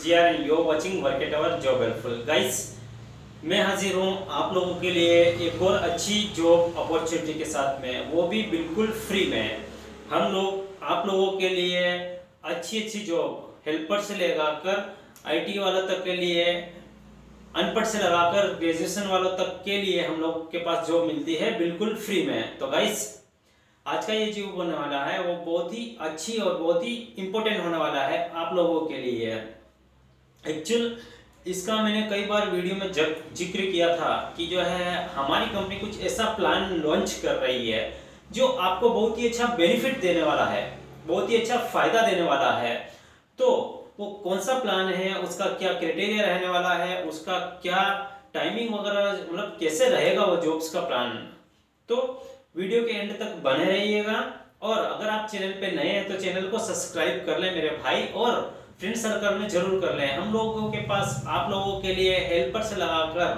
GR and you're watching Work at Our Job Helpful. Guys, मैं हाजिर हूँ आप लोगों के लिए एक और अच्छी जॉब अपॉर्चुनिटी के साथ में, वो भी बिल्कुल फ्री में। हम लोग आप लोगों के लिए अच्छी जॉब हेल्पर से लगाकर IT वालों तक के लिए, अनपढ़ से लगाकर ग्रेजुएशन वालों तक के लिए हम लोग के पास जॉब मिलती है बिल्कुल फ्री में। तो गाइस, आज का ये जॉब होने वाला है वो बहुत ही अच्छी और बहुत ही इम्पोर्टेंट होने वाला है आप लोगों के लिए। एक्चुअल इसका मैंने कई बार वीडियो में जिक्र किया था कि जो है हमारी कंपनी कुछ ऐसा प्लान लॉन्च कर रही है जो आपको बहुत ही अच्छा बेनिफिट देने वाला है, बहुत ही अच्छा फायदा देने वाला है। तो वो कौन सा प्लान है, उसका क्या क्राइटेरिया रहने वाला है, उसका क्या टाइमिंग वगैरह, मतलब कैसे रहेगा वो जॉब्स का प्लान। तो वीडियो के एंड तक बने रहिएगा। और अगर आप चैनल पे नए हैं तो चैनल को सब्सक्राइब कर लें मेरे भाई, और फ्रेंड सर्कल में जरूर कर लें। हम लोगों के पास आप लोगों के लिए हेल्पर से लगाकर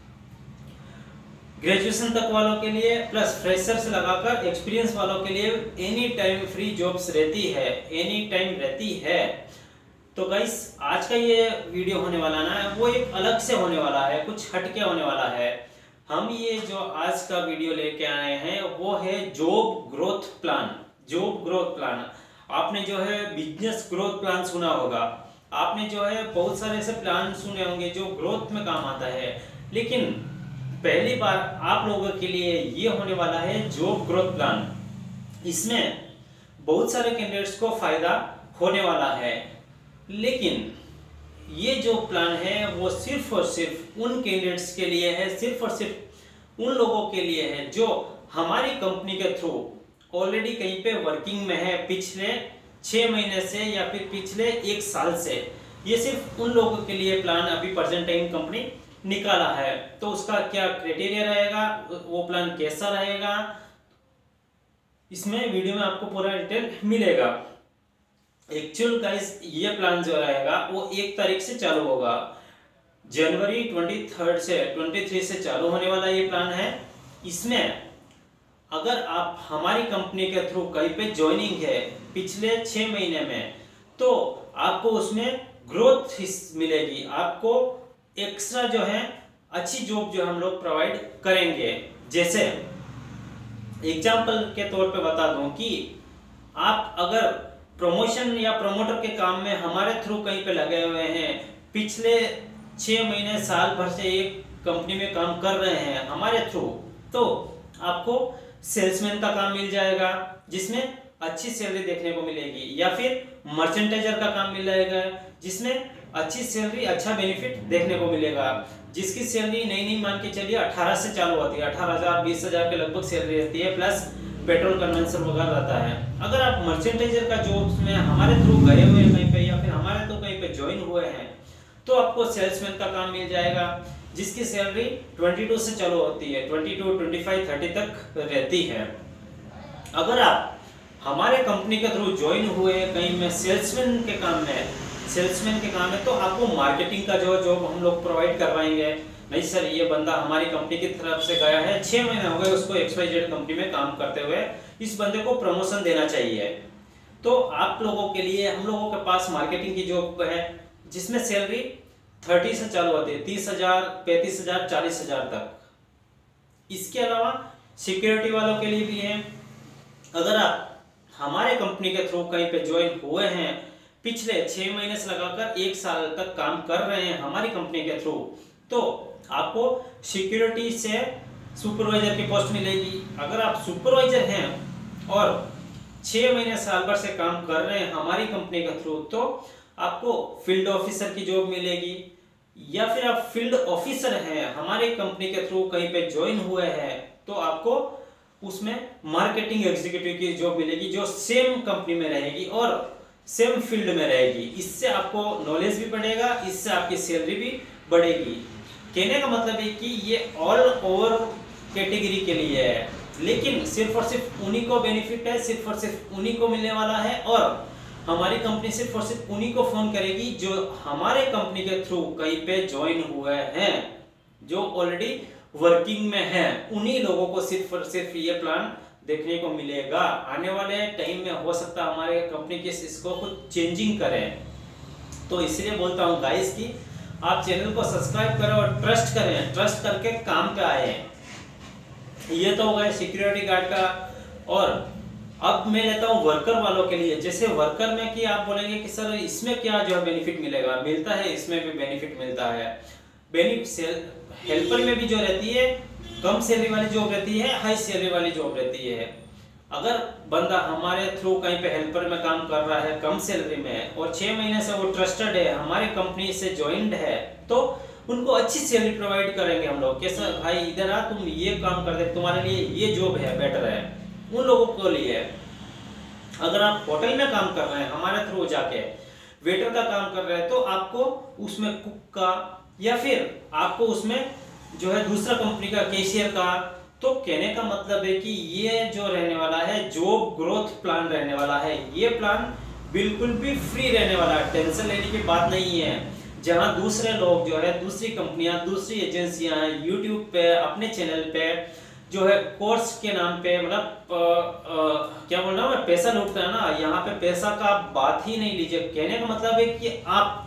ग्रेजुएशन तक वालों के लिए प्लस फ्रेशर से लगाकर एक्सपीरियंस वालों के लिए एनी टाइम फ्री जॉब्स रहती है, एनी टाइम रहती है। तो गाइस, आज का ये वीडियो होने वाला ना वो एक अलग से होने वाला है, कुछ हटके होने वाला है। हम ये जो आज का वीडियो लेके आए हैं वो है job growth plan. Job growth plan, आपने जो है बिजनेस ग्रोथ प्लान सुना होगा, आपने जो है बहुत सारे ऐसे प्लान सुने होंगे जो ग्रोथ में काम आता है, लेकिन पहली बार आप लोगों के लिए ये होने वाला है जॉब ग्रोथ प्लान। इसमें बहुत सारे कैंडिडेट्स को फायदा होने वाला है, लेकिन ये जो प्लान है वो सिर्फ और सिर्फ उन कैंडिडेट्स के लिए है, सिर्फ और सिर्फ उन लोगों के लिए है जो हमारी कंपनी के थ्रू ऑलरेडी कहीं पे वर्किंग में है पिछले 6 महीने से या फिर पिछले 1 साल से। ये सिर्फ उन लोगों के लिए प्लान अभी प्रेजेंट टाइम कंपनी निकाला है। तो उसका क्या क्राइटेरिया रहेगा, वो प्लान कैसा रहेगा, इसमें वीडियो में आपको पूरा डिटेल मिलेगा। एक्चुअल गाइस, ये प्लान जो रहेगा वो 1 तारीख से चालू होगा, जनवरी 23 से चालू होने वाला ये प्लान है। इसमें अगर आप हमारी कंपनी के थ्रू कहीं पे ज्वाइनिंग है पिछले 6 महीने में, तो आपको उसमें ग्रोथ मिलेगी, आपको एक्स्ट्रा जो है अच्छी जॉब जो हम लोग प्रोवाइड करेंगे। जैसे एग्जांपल के तौर पे बता दूं कि आप अगर प्रमोशन या प्रमोटर के काम में हमारे थ्रू कहीं पे लगे हुए हैं, पिछले 6 महीने साल भर से एक कंपनी में काम कर रहे हैं हमारे थ्रू, तो आपको सेल्समैन का काम मिल जाएगा जिसमें अच्छी सैलरी देखने को मिलेगी, या फिर मर्चेंटाइजर का काम मिल जाएगा जिसमें अच्छी सैलरी, अच्छा बेनिफिट देखने को मिलेगा, जिसकी सैलरी नई मान के चलिए 18 से चालू होती है, 18,000 20,000 के लगभग सैलरी रहती है, प्लस पेट्रोल कन्वेंशन वगैरह रहता है। अगर आप मर्चेंटाइजर का जॉब में हमारे थ्रू गए हुए हैं कहीं पे, या फिर हमारे थ्रू कहीं पे ज्वाइन हुए हैं, तो आपको सेल्समैन का काम मिल जाएगा जिसकी सैलरी 22 से चालू होती है, 22, 25, 30 तक रहती है। अगर आप हमारे कंपनी के थ्रू ज्वाइन हुए कहीं में सेल्समैन के काम में, तो आपको मार्केटिंग का जो जॉब हम लोग प्रोवाइड करवाएंगे। नहीं सर, ये बंदा हमारी कंपनी की तरफ से गया है, 6 महीने हो गए उसको XYZ कंपनी में काम करते हुए, इस बंदे को प्रमोशन देना चाहिए। तो आप लोगों के लिए हम लोगों के पास मार्केटिंग की जॉब है जिसमें सैलरी 30 से चालू होती है, 30,000, 35,000, 40,000 तक। इसके अलावा सिक्योरिटी वालों के लिए भी है। अगर आप हमारे कंपनी के थ्रू कहीं पे ज्वाइन हुए हैं, पिछले 6 महीने से लगाकर 1 साल तक काम कर रहे हैं हमारी कंपनी के थ्रू, तो आपको सिक्योरिटी से सुपरवाइजर की पोस्ट मिलेगी। अगर आप सुपरवाइजर हैं और 6 महीने साल भर से काम कर रहे हैं हमारी कंपनी के थ्रू, तो आपको फील्ड ऑफिसर की जॉब मिलेगी। या फिर आप फील्ड ऑफिसर हैं हमारी कंपनी के थ्रू कहीं पे ज्वाइन हुए हैं, तो आपको उसमें मार्केटिंग एग्जीक्यूटिव की जॉब मिलेगी जो सेम कंपनी में रहेगी और सेम फील्ड में रहेगी। इससे आपको नॉलेज भी बढ़ेगा, इससे आपकी सैलरी भी बढ़ेगी। कहने का मतलब है कि ये ऑल ओवर कैटेगरी के लिए है, लेकिन सिर्फ और सिर्फ उन्हीं को बेनिफिट है, सिर्फ और सिर्फ उन्हीं को मिलने वाला है। और हमारी कंपनी सिर्फ और सिर्फ उन्हीं को फोन करेगी जो हमारे कंपनी के थ्रू कहीं पे ज्वाइन हुए हैं, जो ऑलरेडी वर्किंग में हैं, उन्हीं लोगों को सिर्फ और सिर्फ ये प्लान देखने को मिलेगा। आने वाले टाइम में हो सकता है हमारे कंपनी के इसको कुछ चेंजिंग करें, तो इसलिए बोलता हूँ गाइस कि आप चैनल को सब्सक्राइब करें और ट्रस्ट करें, ट्रस्ट करके काम पे आए। ये तो हो गया सिक्योरिटी गार्ड का। और अब मैं लेता हूँ वर्कर वालों के लिए। जैसे वर्कर में कि आप बोलेंगे कि सर इसमें क्या जो है बेनिफिट मिलेगा, मिलता है, इसमें भी बेनिफिट मिलता है। हेल्पर में भी जो रहती है कम सैलरी वाली जॉब रहती है, हाई सैलरी वाली जॉब रहती है। अगर बंदा हमारे थ्रू कहीं पे हेल्पर में काम कर रहा है कम सैलरी में और 6 महीने से वो ट्रस्टेड है, हमारी कंपनी से ज्वाइंट है, तो उनको अच्छी सैलरी प्रोवाइड करेंगे हम लोग। कैसा भाई इधर आ, तुम ये काम कर दे, तुम्हारे लिए ये जॉब है, बेटर है उन लोगों के लिए। अगर आप होटल में काम कर रहे हैं हमारे थ्रू जाके वेटर का काम कर रहे हैं, तो आपको उसमें कुक का या फिर आपको उसमें जो है दूसरा कंपनी का कैशियर का। तो कहने का मतलब है कि ये जो रहने वाला है जॉब ग्रोथ प्लान रहने वाला है, ये प्लान बिल्कुल भी फ्री रहने वाला है, टेंशन लेने की बात नहीं है। जहां दूसरे लोग जो है दूसरी कंपनियां दूसरी एजेंसियां यूट्यूब पे अपने चैनल पे जो है कोर्स के नाम पे मतलब क्या बोल रहा हूँ मैं, पैसा लूटता है ना, यहाँ पे पैसा का आप बात ही नहीं लीजिए। कहने का मतलब है कि आप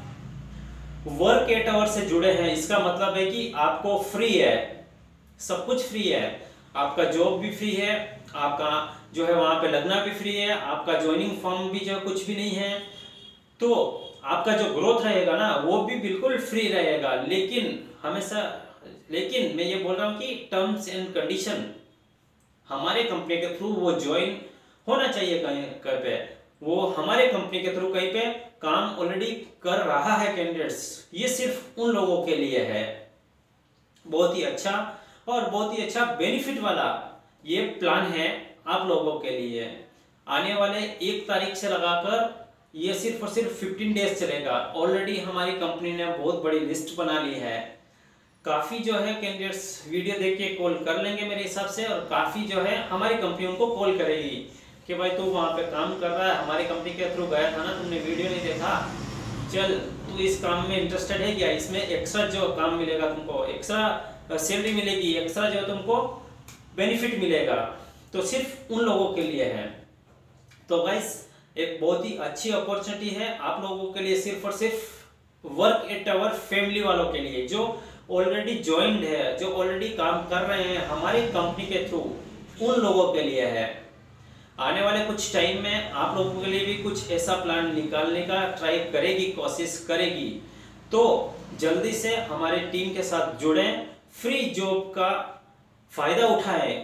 वर्क 8 आवर से जुड़े हैं, इसका मतलब है कि आपको फ्री है, सब कुछ फ्री है, आपका जॉब भी फ्री है, आपका जो है वहां पे लगना भी फ्री है, आपका ज्वाइनिंग फॉर्म भी जो कुछ भी नहीं है, तो आपका जो ग्रोथ रहेगा ना वो भी बिल्कुल फ्री रहेगा। लेकिन हमेशा मैं ये बोल रहा हूँ कि टर्म्स एंड कंडीशन हमारे कंपनी के थ्रू वो ज्वाइन होना चाहिए। कहीं पे वो हमारे कंपनी के थ्रू कहीं पे काम ऑलरेडी कर रहा है कैंडिडेट्स, ये सिर्फ उन लोगों के लिए है। बहुत ही अच्छा और बहुत ही अच्छा बेनिफिट वाला ये प्लान है आप लोगों के लिए। आने वाले 1 तारीख से लगाकर ये सिर्फ और सिर्फ 15 डेज चलेगा। ऑलरेडी हमारी कंपनी ने बहुत बड़ी लिस्ट बना ली है। काफ़ी जो है कैंडिडेट्स वीडियो देख के कॉल कर लेंगे मेरे हिसाब से, और काफ़ी जो है हमारी कंपनी उनको कॉल करेगी कि भाई तू वहाँ पे काम कर रहा है, हमारी कंपनी के थ्रू गया था ना, तुमने वीडियो नहीं देखा, चल तू इस काम में इंटरेस्टेड है क्या, इसमें एक्स्ट्रा जो काम मिलेगा तुमको, एक्स्ट्रा सैलरी मिलेगी, एक्स्ट्रा जो तुमको बेनिफिट मिलेगा, तो सिर्फ उन लोगों के लिए है। तो गाइस एक बहुत ही अच्छी अपॉर्चुनिटी है आप लोगों के लिए, सिर्फ और सिर्फ वर्क 8 आवर फैमिली वालों के लिए, जो ऑलरेडी ज्वाइंड है, जो ऑलरेडी काम कर रहे हैं हमारी कंपनी के थ्रू, उन लोगों के लिए है। आने वाले कुछ टाइम में आप लोगों के लिए भी कुछ ऐसा प्लान निकालने का ट्राई करेगी, कोशिश करेगी। तो जल्दी से हमारे टीम के साथ जुड़ें, फ्री जॉब का फायदा उठाएं।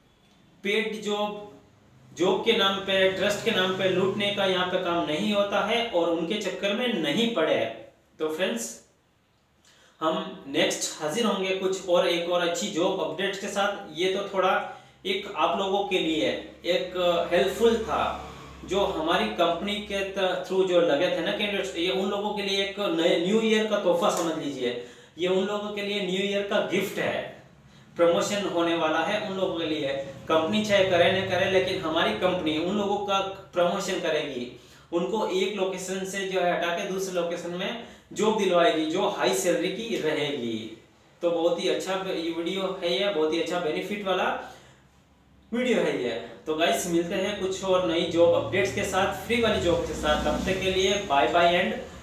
पेड जॉब के नाम पे, ट्रस्ट के नाम पे लूटने का यहाँ पे काम नहीं होता है और उनके चक्कर में नहीं पड़े। तो फ्रेंड्स हम नेक्स्ट हाजिर होंगे कुछ और एक और अच्छी जॉब अपडेट्स के साथ। ये तो थोड़ा एक आप लोगों के लिए एक हेल्पफुल था, जो हमारी कंपनी के थ्रू जो लगे थे ना कैंडिडेट्स, ये उन लोगों के लिए एक नए न्यू ईयर का तोहफा समझ लीजिए। ये उन लोगों के लिए न्यू ईयर का गिफ्ट है, प्रमोशन होने वाला है उन लोगों के लिए। कंपनी चाहे करे न करे, लेकिन हमारी कंपनी उन लोगों का प्रमोशन करेगी, उनको एक लोकेशन से जो है हटा के दूसरे लोकेशन में जॉब दिलवाएगी, जो हाई सैलरी की रहेगी। तो बहुत ही अच्छा वीडियो है ये, बहुत ही अच्छा बेनिफिट वाला वीडियो है ये। तो गाइस मिलते हैं कुछ और नई जॉब अपडेट्स के साथ, फ्री वाली जॉब के साथ। तब तक के लिए बाय बाय एंड